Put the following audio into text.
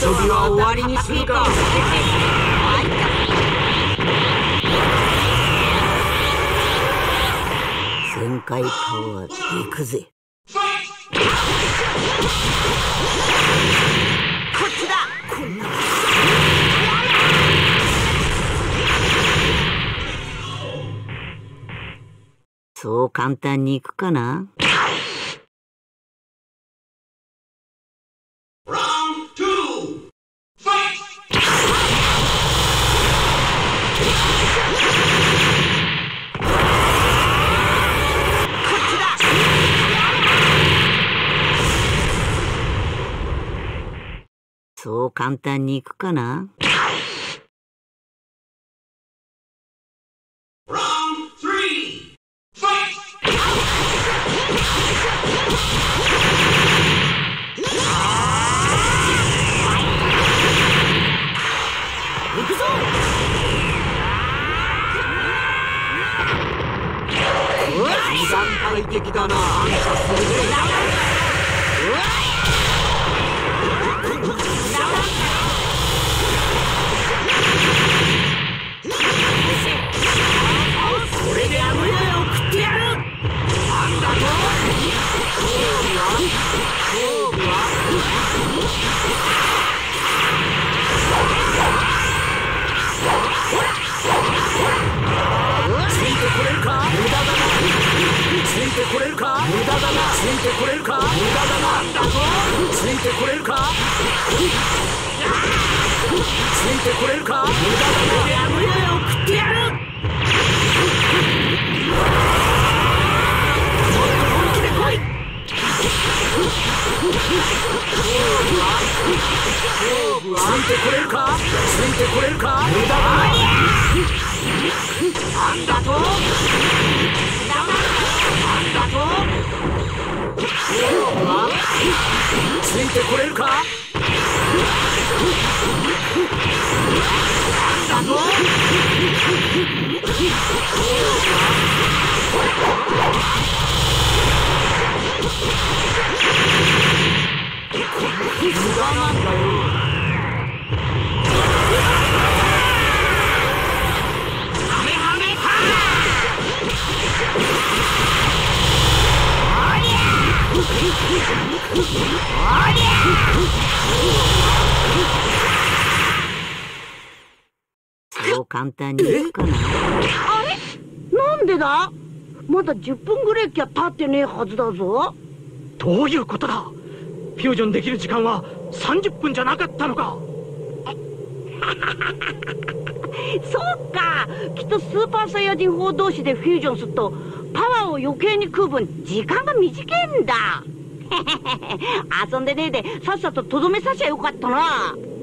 びは終わりにするか。全開パワーでいくぜ。こっちだ。そう簡単にいくかな。そう簡単にいくかな。行くぞ。段階的だな。反射するぜ。これであの世へ送ってやる。なんだと。勝負はついてこれるか。無駄だな。ついてこれるか。無駄だな。ついてこれるか。無駄だな。なんだと。ついてこれるか。ついてこれるか。無駄だな。あの世へ送ってやる。もっと本気で来い。ついてこれるか。ついてこれるか。無駄だな。なんだと。なんだと。ついてこれるか。なんだと。無駄なんだよ。そう簡単にいくかな。 あれ、なんでだ。まだ10分ぐらいきゃ経ってねえはずだぞ。 どういうことだ。フュージョンできる時間は30分じゃなかったのか。 そうか、きっとスーパーサイヤ人砲同士でフュージョンするとパワーを余計に食う分時間が短いんだ。遊んでねえでさっさととどめさしゃよかったな。